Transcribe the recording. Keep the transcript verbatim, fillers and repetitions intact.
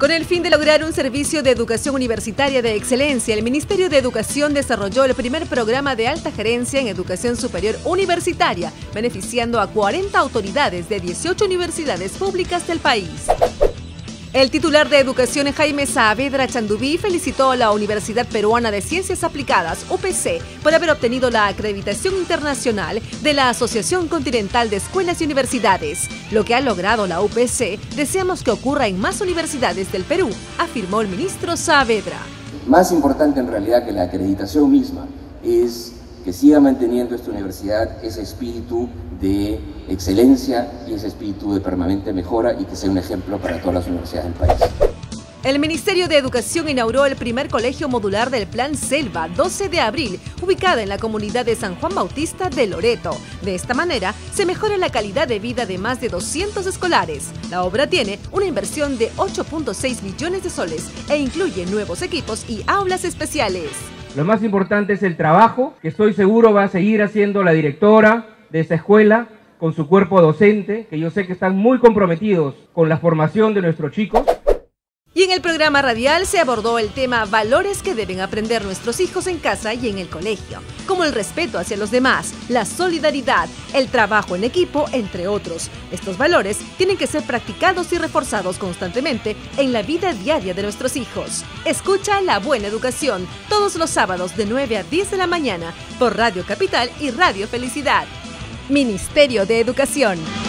Con el fin de lograr un servicio de educación universitaria de excelencia, el Ministerio de Educación desarrolló el primer programa de alta gerencia en educación superior universitaria, beneficiando a cuarenta autoridades de dieciocho universidades públicas del país. El titular de Educación, Jaime Saavedra Chandubí, felicitó a la Universidad Peruana de Ciencias Aplicadas, U P C, por haber obtenido la acreditación internacional de la Asociación Continental de Escuelas y Universidades. Lo que ha logrado la U P C, deseamos que ocurra en más universidades del Perú, afirmó el ministro Saavedra. Más importante en realidad que la acreditación misma es que siga manteniendo esta universidad ese espíritu de excelencia y ese espíritu de permanente mejora y que sea un ejemplo para todas las universidades del país. El Ministerio de Educación inauguró el primer colegio modular del Plan Selva, doce de abril, ubicada en la comunidad de San Juan Bautista de Loreto. De esta manera, se mejora la calidad de vida de más de doscientos escolares. La obra tiene una inversión de ocho punto seis millones de soles e incluye nuevos equipos y aulas especiales. Lo más importante es el trabajo, que estoy seguro va a seguir haciendo la directora de esta escuela con su cuerpo docente, que yo sé que están muy comprometidos con la formación de nuestros chicos. Y en el programa radial se abordó el tema valores que deben aprender nuestros hijos en casa y en el colegio, como el respeto hacia los demás, la solidaridad, el trabajo en equipo, entre otros. Estos valores tienen que ser practicados y reforzados constantemente en la vida diaria de nuestros hijos. Escucha La Buena Educación todos los sábados de nueve a diez de la mañana por Radio Capital y Radio Felicidad. Ministerio de Educación.